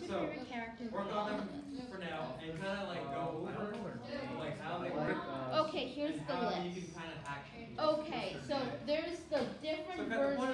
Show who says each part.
Speaker 1: So,
Speaker 2: favorite character?
Speaker 1: work on them for now and kind of like go over like how they work.
Speaker 2: Okay, here's
Speaker 1: and
Speaker 2: the
Speaker 1: how
Speaker 2: list.
Speaker 1: you can kind of hack them.
Speaker 2: Okay, so there's the different
Speaker 1: So we've got the point